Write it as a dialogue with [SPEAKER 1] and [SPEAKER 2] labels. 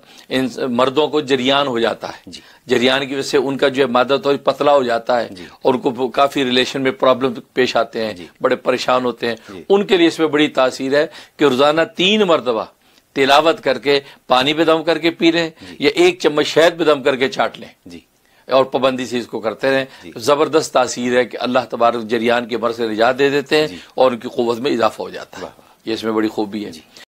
[SPEAKER 1] इन मर्दों को जरियान हो जाता है, जरियान की वजह से उनका जो है मादा थोड़ी पतला हो जाता है और उनको काफ़ी रिलेशन में प्रॉब्लम पेश आते हैं, बड़े परेशान होते हैं। उनके लिए इसमें बड़ी तासीर है कि रोज़ाना 3 मरतबा तिलावत करके पानी पे दम करके पी लें या 1 चम्मच शहद पे दम करके चाट लें और पाबंदी से इसको करते रहें। ज़बरदस्त तासीर है कि अल्लाह तबारक जरियान के मर्ज़ से निजात दे देते हैं और उनकी क़ुव्वत में इजाफा हो जाता है। ये इसमें बड़ी खूबी है।